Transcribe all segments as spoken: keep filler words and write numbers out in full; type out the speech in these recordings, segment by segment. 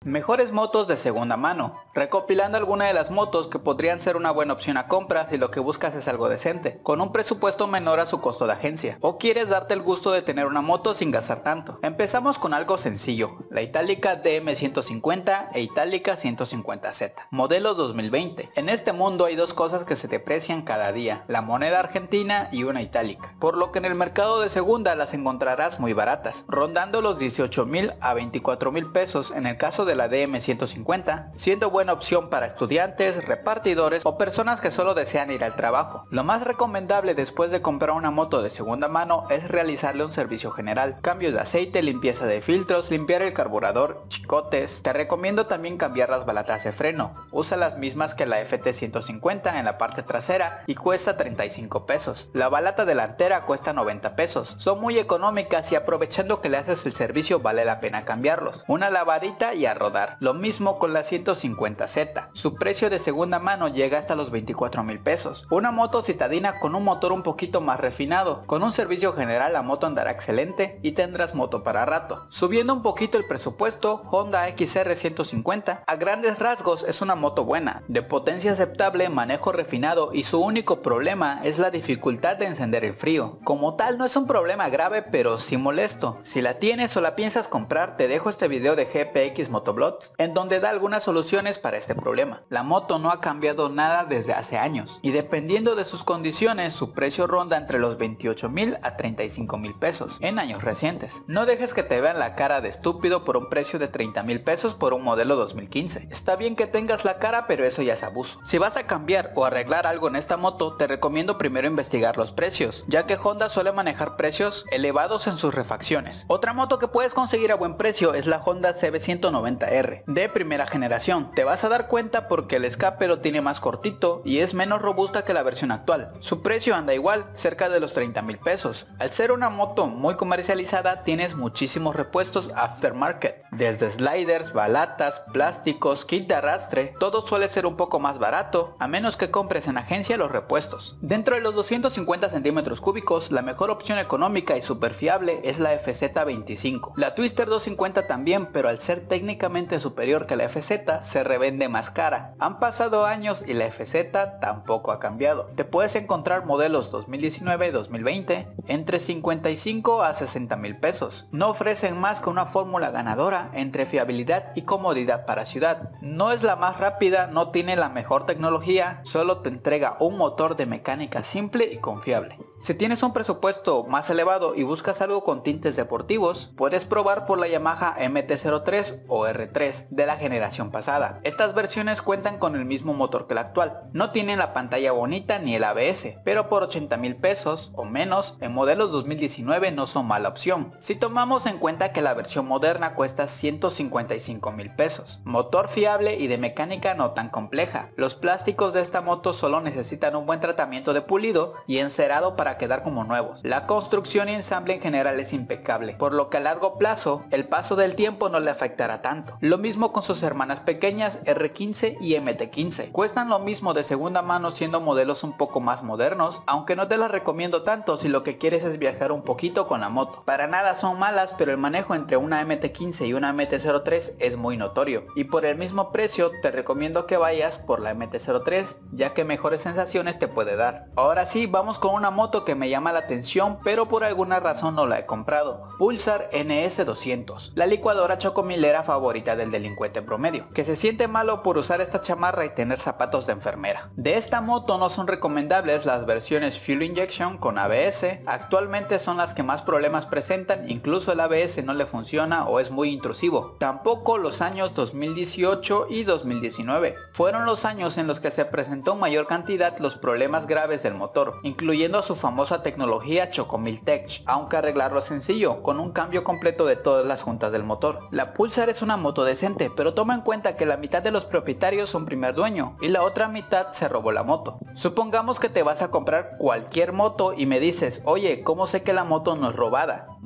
Mejores motos de segunda mano, recopilando algunas de las motos que podrían ser una buena opción a compra si lo que buscas es algo decente, con un presupuesto menor a su costo de agencia, o quieres darte el gusto de tener una moto sin gastar tanto. Empezamos con algo sencillo, la Itálica D M ciento cincuenta e Itálica ciento cincuenta Z, modelos dos mil veinte. En este mundo hay dos cosas que se deprecian cada día, la moneda argentina y una Itálica, por lo que en el mercado de segunda las encontrarás muy baratas, rondando los dieciocho mil a veinticuatro mil pesos en el caso de la D M ciento cincuenta, siendo buena opción para estudiantes, repartidores o personas que solo desean ir al trabajo. Lo más recomendable después de comprar una moto de segunda mano es realizarle un servicio general, cambios de aceite, limpieza de filtros, limpiar el carburador, chicotes. Te recomiendo también cambiar las balatas de freno, usa las mismas que la F T ciento cincuenta en la parte trasera y cuesta treinta y cinco pesos. La balata delantera cuesta noventa pesos, son muy económicas y aprovechando que le haces el servicio vale la pena cambiarlos. Una lavadita y a rodar. Lo mismo con la ciento cincuenta Z, su precio de segunda mano llega hasta los veinticuatro mil pesos. Una moto citadina con un motor un poquito más refinado, con un servicio general la moto andará excelente y tendrás moto para rato. Subiendo un poquito el presupuesto, Honda X R ciento cincuenta, a grandes rasgos es una moto buena, de potencia aceptable, manejo refinado y su único problema es la dificultad de encender el frío. Como tal no es un problema grave pero sí molesto. Si la tienes o la piensas comprar, te dejo este video de G P X Motovlogs en donde da algunas soluciones para este problema. La moto no ha cambiado nada desde hace años y dependiendo de sus condiciones su precio ronda entre los veintiocho mil a treinta y cinco mil pesos en años recientes. No dejes que te vean la cara de estúpido por un precio de treinta mil pesos por un modelo dos mil quince. Está bien que tengas la cara pero eso ya es abuso. Si vas a cambiar o arreglar algo en esta moto te recomiendo primero investigar los precios, ya que Honda suele manejar precios elevados en sus refacciones. Otra moto que puedes conseguir a buen precio es la Honda C B ciento noventa R de primera generación. Te vas a dar cuenta porque el escape lo tiene más cortito y es menos robusta que la versión actual. Su precio anda igual, cerca de los treinta mil pesos. Al ser una moto muy comercializada tienes muchísimos repuestos aftermarket, desde sliders, balatas, plásticos, kit de arrastre. Todo suele ser un poco más barato, a menos que compres en agencia los repuestos. Dentro de los doscientos cincuenta centímetros cúbicos, la mejor opción económica y súper fiable es la F Z veinticinco. La Twister doscientos cincuenta también, pero al ser técnicamente superior que la F Z, se revende más cara. Han pasado años y la F Z tampoco ha cambiado. Te puedes encontrar modelos dos mil diecinueve dos mil veinte entre cincuenta y cinco a sesenta mil pesos. No ofrecen más que una fórmula ganadora entre fiabilidad y comodidad para ciudad. No es la más rápida, no tiene la mejor tecnología, solo te entrega un motor de mecánica simple y confiable. Si tienes un presupuesto más elevado y buscas algo con tintes deportivos, puedes probar por la Yamaha M T cero tres o R tres de la generación pasada. Estas versiones cuentan con el mismo motor que la actual. No tienen la pantalla bonita ni el A B S, pero por ochenta mil pesos o menos en modelos dos mil diecinueve no son mala opción. Si tomamos en cuenta que la versión moderna cuesta ciento cincuenta y cinco mil pesos. Motor fiable y de mecánica no tan compleja. Los plásticos de esta moto solo necesitan un buen tratamiento de pulido y encerado para quedar como nuevos. La construcción y ensamble en general es impecable, por lo que a largo plazo el paso del tiempo no le afectará tanto. Lo mismo con sus hermanas pequeñas R quince y M T quince. Cuestan lo mismo de segunda mano siendo modelos un poco más modernos, aunque no te las recomiendo tanto si lo que quieres es viajar un poquito con la moto. Para nada son malas, pero el manejo entre una M T quince y una M T cero tres es muy notorio y por el mismo precio te recomiendo que vayas por la M T cero tres, ya que mejores sensaciones te puede dar. Ahora sí, vamos con una moto que me llama la atención pero por alguna razón no la he comprado. Pulsar N S doscientos, la licuadora chocomilera favorita del delincuente promedio, que se siente malo por usar esta chamarra y tener zapatos de enfermera. De esta moto no son recomendables las versiones Fuel Injection con A B S, actualmente son las que más problemas presentan, incluso el A B S no le funciona o es muy intrusivo. Tampoco los años dos mil dieciocho y dos mil diecinueve, fueron los años en los que se presentó en mayor cantidad los problemas graves del motor, incluyendo a su famosa tecnología Chocomil Tech, aunque arreglarlo es sencillo, con un cambio completo de todas las juntas del motor. La Pulsar es una moto decente, pero toma en cuenta que la mitad de los propietarios son primer dueño y la otra mitad se robó la moto. Supongamos que te vas a comprar cualquier moto y me dices, oye, ¿cómo sé que la moto no es robada?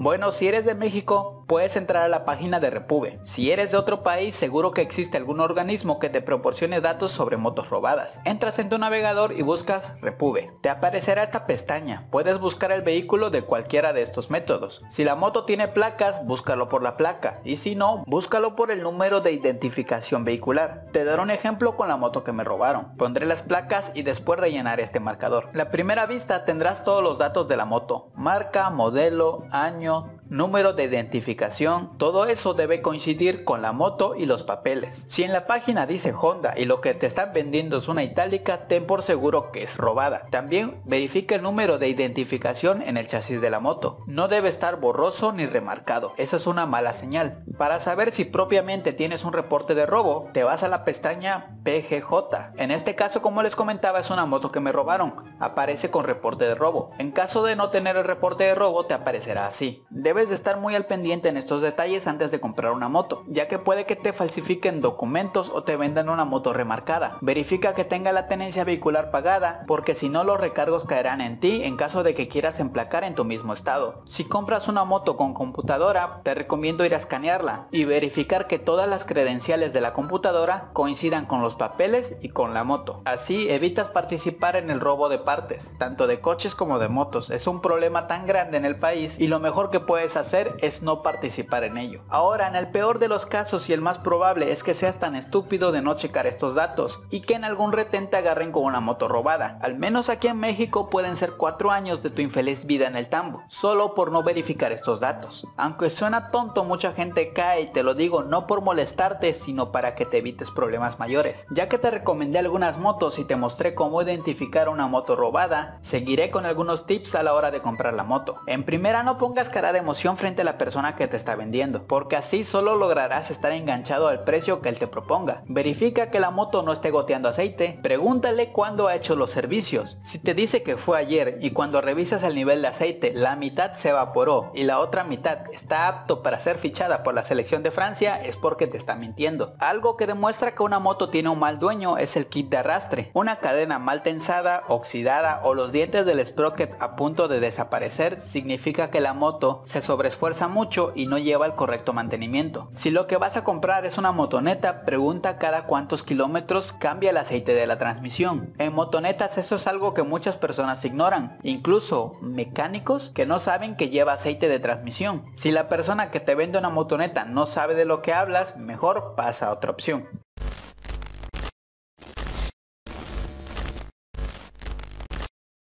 Bueno, si eres de México, puedes entrar a la página de Repube. Si eres de otro país, seguro que existe algún organismo que te proporcione datos sobre motos robadas. Entras en tu navegador y buscas Repube. Te aparecerá esta pestaña. Puedes buscar el vehículo de cualquiera de estos métodos. Si la moto tiene placas, búscalo por la placa. Y si no, búscalo por el número de identificación vehicular. Te daré un ejemplo con la moto que me robaron. Pondré las placas y después rellenaré este marcador. La primera vista tendrás todos los datos de la moto. Marca, modelo, año, número de identificación, todo eso debe coincidir con la moto y los papeles. Si en la página dice Honda y lo que te están vendiendo es una itálica, ten por seguro que es robada. También verifica el número de identificación en el chasis de la moto. No debe estar borroso ni remarcado, eso es una mala señal. Para saber si propiamente tienes un reporte de robo, te vas a la pestaña P G J. En este caso, como les comentaba, es una moto que me robaron. Aparece con reporte de robo. En caso de no tener el reporte de robo, te aparecerá así. Debes de estar muy al pendiente en estos detalles antes de comprar una moto, ya que puede que te falsifiquen documentos o te vendan una moto remarcada. Verifica que tenga la tenencia vehicular pagada, porque si no los recargos caerán en ti en caso de que quieras emplacar en tu mismo estado. Si compras una moto con computadora, te recomiendo ir a escanearla y verificar que todas las credenciales de la computadora coincidan con los papeles y con la moto. Así evitas participar en el robo de partes, tanto de coches como de motos. Es un problema tan grande en el país y lo mejor que puedes hacer es no participar en ello. Ahora, en el peor de los casos y el más probable es que seas tan estúpido de no checar estos datos y que en algún retén te agarren con una moto robada. Al menos aquí en México pueden ser cuatro años de tu infeliz vida en el tambo, solo por no verificar estos datos. Aunque suena tonto, mucha gente cae, y te lo digo no por molestarte, sino para que te evites problemas mayores. Ya que te recomendé algunas motos y te mostré cómo identificar una moto robada, seguiré con algunos tips a la hora de comprar la moto. En primera, no pongas cara de emoción frente a la persona que te está vendiendo, porque así solo lograrás estar enganchado al precio que él te proponga. Verifica que la moto no esté goteando aceite, pregúntale cuándo ha hecho los servicios. Si te dice que fue ayer y cuando revisas el nivel de aceite la mitad se evaporó y la otra mitad está apto para ser fichada por la selección de Francia, es porque te está mintiendo. Algo que demuestra que una moto tiene un mal dueño es el kit de arrastre. Una cadena mal tensada, oxidada o los dientes del sprocket a punto de desaparecer significa que la moto se sobreesfuerza mucho y no lleva el correcto mantenimiento. Si lo que vas a comprar es una motoneta, pregunta cada cuántos kilómetros cambia el aceite de la transmisión. En motonetas eso es algo que muchas personas ignoran, incluso mecánicos que no saben que lleva aceite de transmisión. Si la persona que te vende una motoneta no sabe de lo que hablas, mejor pasa a otra opción.